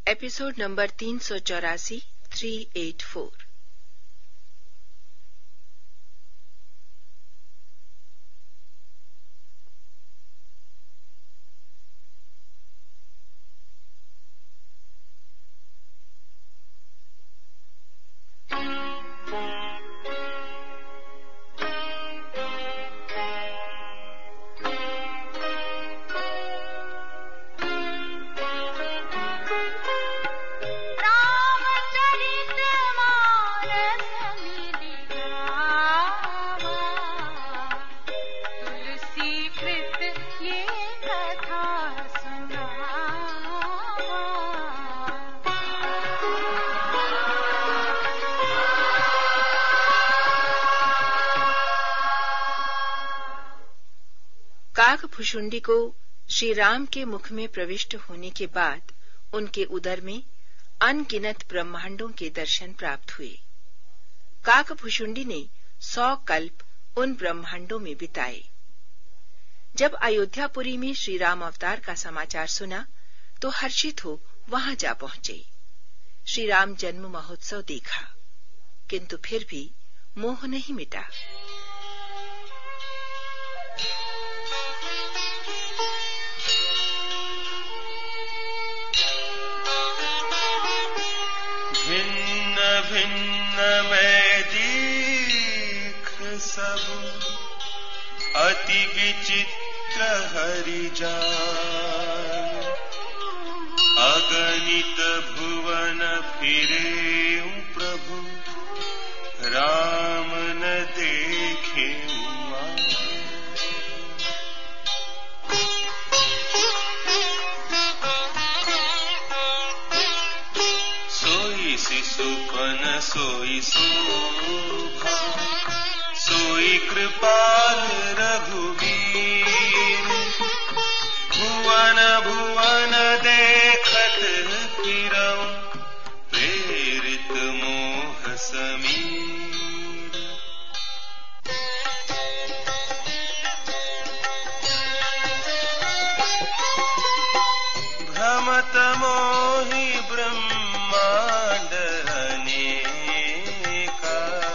Episode number 384, 384। Kakbhushundi को श्री राम के मुख में प्रविष्ट होने के बाद उनके उदर में अनगिनत ब्रह्मांडों के दर्शन प्राप्त हुए। काकभुशुंडी ने 100 कल्प उन ब्रह्मांडों में बिताए। जब अयोध्यापुरी में श्री राम अवतार का समाचार सुना तो हर्षित हो वहां जा पहुंचे। श्री राम जन्म महोत्सव देखा, किंतु फिर भी मोह नहीं मिटा। भिन्न भिन्न मैं दीख सब, अति विचित्र हरि जान। अगणित भुवन फिरे प्रभु, राम न देखे। सुपन सोई शोभा, सोई कृपाल रघुवीर। भुवन भुवन देखत फिरऊं, प्रेरित मोह समीर। भ्रमत मोहि ब्रह्मांड अनेका,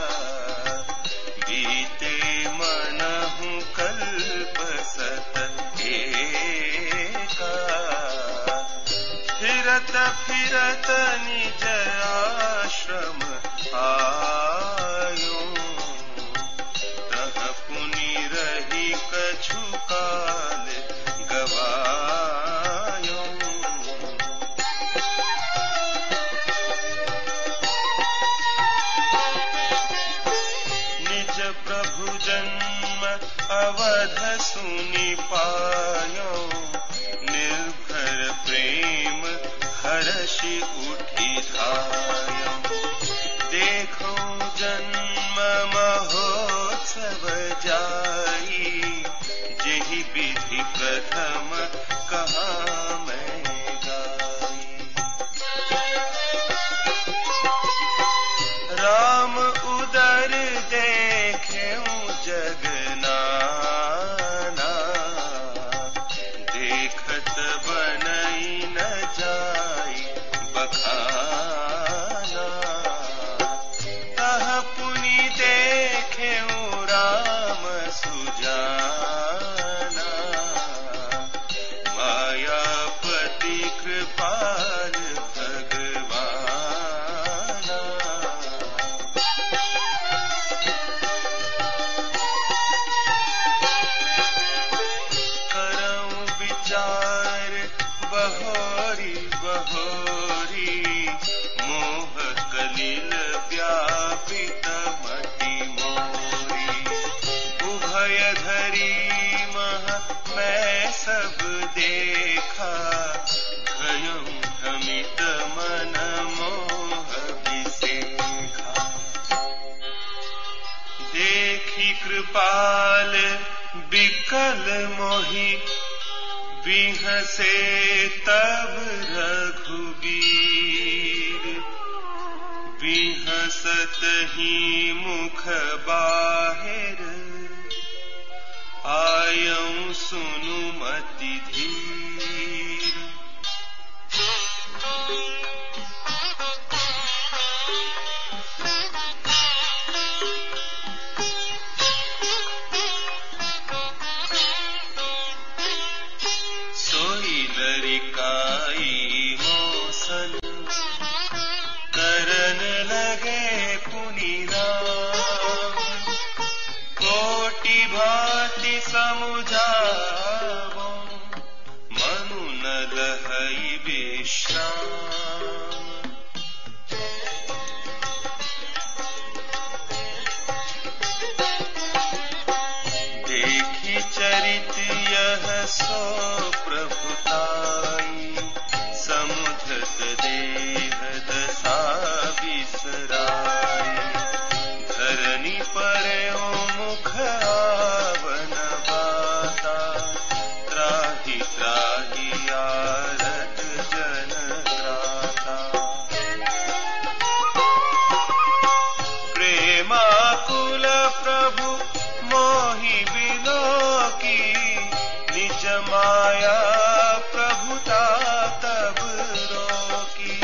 बीते मनहु कल्प सत एका। फिरत फिरत निज आश्रम आयो, तह पुनि रही कछु काल गवायो। प्रभु जन्म अवध सुनि पायो, निर्भर प्रेम हर्षि उठि धायो। देखो जन्म महोत्सव जाई, जेहि विधि प्रथम कहा मैं गाई। राम उदर देखेऊं जगनाना, देखत बनई न जाई बखाना। तह पुनि देखेऊं राम सुजाना, मायापति कृपाल भगवाना। बहोरी बहोरी, मोह कलिल व्यापित मति मोरी। उभय धरी मह मैं सब देखा, भयं भ्रमित मन मोह विसेखा। देखी कृपाल बिकल मोहि, बिहसे तब रघुबीर। बिहसत ही मुख बाहिर, आयऊं सुनु मति धीर। प्रभु मोहि बिलोकी, निज माया प्रभुता तब रोकी।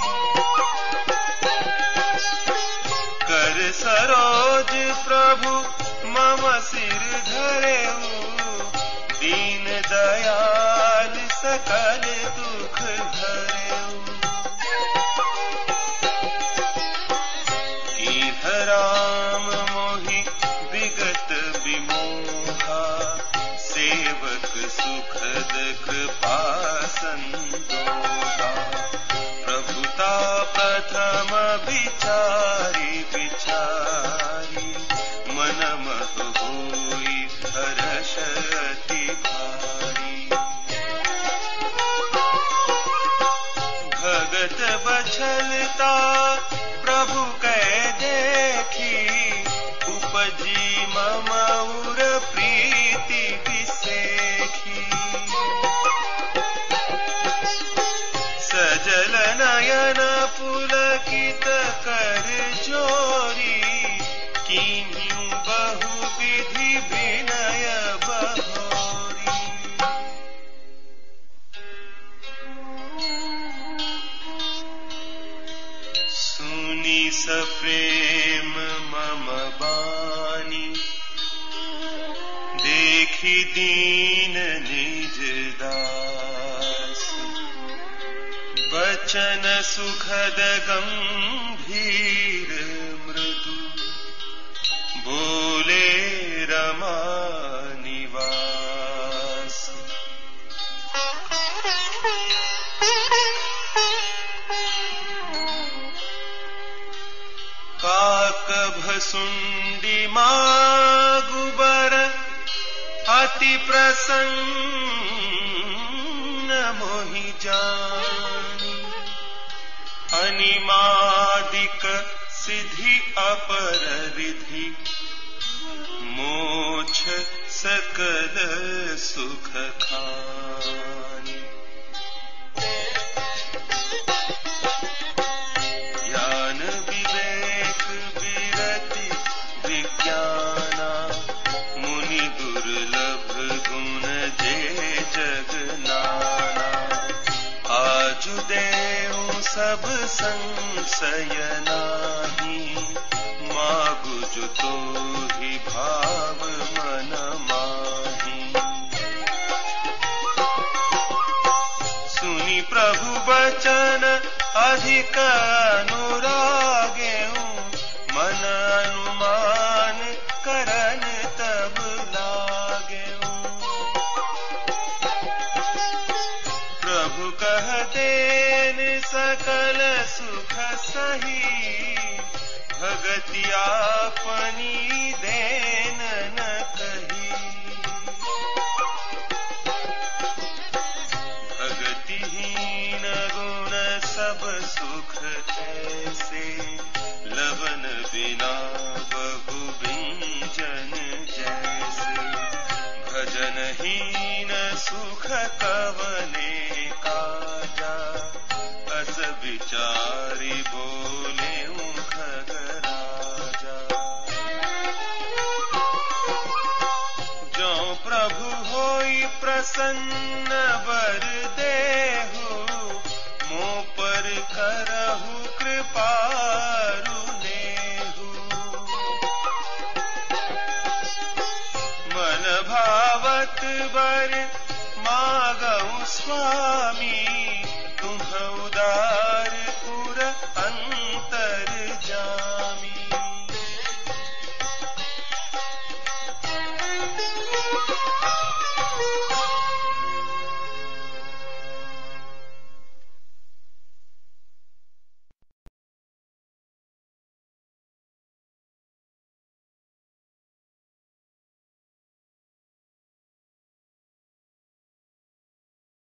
कर सरोज प्रभु मम सिर धरेऊ, दीन दयाल सकल दुख हरेऊ। राम मोहि विगत विमोहा, सेवक सुखद कृपा संदोहा। प्रभुता प्रथम विचारी विचारी, मन मह होई हर्ष अति भारी। भगत बछलता प्रभु कै देखी, उपजी मम उर प्रीति विसेखी। सजल नयन पुलकित कर जोरी, कीन्हु बहु विधि विनय बहोरी। सुनी सप्रेम मम बानी, देखी दीन निज दास। बचन सुखद गंभीर मृदु, बोले रमा निवास। काक भसुंडी मागुबर, अति प्रसन्न मोहि जानी। अनिमादिक सिद्धि अपर रिधि, मोक्ष सकल सुख खानी। ज्ञान विवेक विरति विज्ञाना, मुनि दुर्लभ गुण जे जग नाना। आजु देऊ सब संशय नाही, मागु जो तोहि भाव मन माही। सुनि प्रभु बचन अधिक अनुरागेऊ, मन अनुमान करन तब लागेऊ। प्रभु कह देन सकल सुख सही, भगति आपनी देन न कही। भगतिहीन गुण सब सुख ऐसे, लवन बिना बहु व्यंजन जैसे। भजनहीन सुख कवने काजा, अस विचारी बोले खगराजा। जो प्रभु होई प्रसन्न वर देहु, मो पर करहु कृपा रुनेहु। मन भावत वर